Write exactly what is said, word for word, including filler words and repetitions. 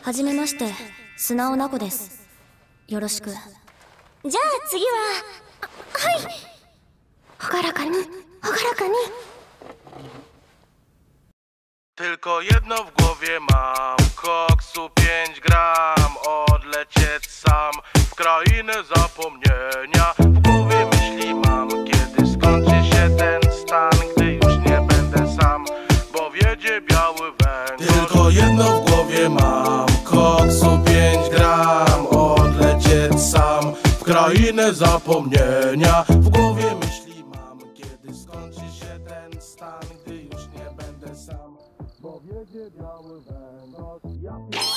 はじめまして、素直な子です。よろしく。じゃあ次は、はい。朗らかに、朗らかに。 Tylko jedno w głowie mam, koksu pięć gram, odlecieć sam w krainę zapomnienia. W głowie myśli mam, kiedy skończy się ten stan, gdy już nie będę sam, bo wiedzie biały węgiel. Tylko jedno w głowie mam, koksu pięć gram, odlecieć sam w krainę zapomnienia. W głowie myśli mam, kiedy skończy się ten stan, gdy już nie będę sam, bo wiedzie biały węgiel. Ja